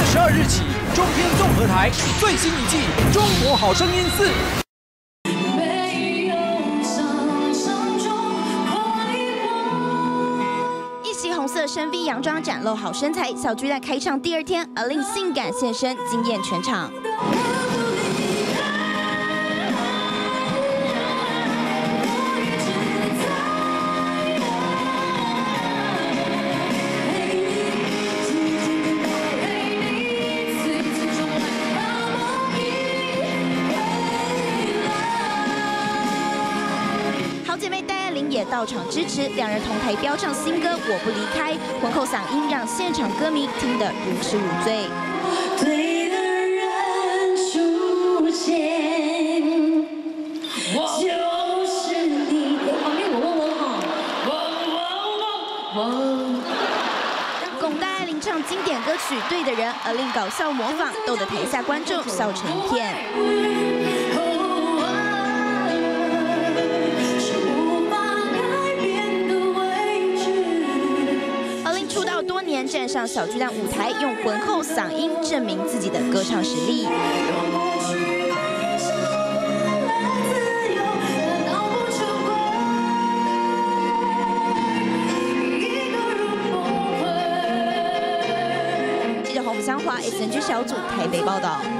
22日起，中天综合台最新一季《中国好声音4》。 红色深 V 洋装展露好身材，小巨蛋开唱第2天，A-Lin性感现身，惊艳全场。好姐妹戴爱玲也到场支持，两人同台飙唱新歌《我不离开》，浑厚嗓音让现场歌迷听得如痴如醉。对的人出现，就是你。旁边我龚戴爱玲唱经典歌曲《对的人》，A-Lin搞笑模仿，逗得台下观众笑成一片。 多年站上小巨蛋舞台，用浑厚嗓音证明自己的歌唱实力。记者黄福香华 SNG 小组台北报道。